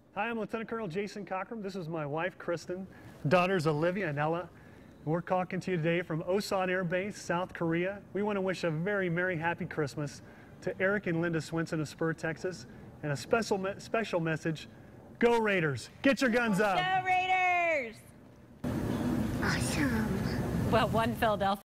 Hi, I'm Lieutenant Colonel Jason Cockrum. This is my wife, Kristen, daughters Olivia and Ella. We're talking to you today from Osan Air Base, South Korea. We want to wish a very merry, happy Christmas to Eric and Linda Swenson of Spur, Texas, and a special message: Go Raiders! Get your guns up! Go Raiders! Awesome. Well, one Philadelphia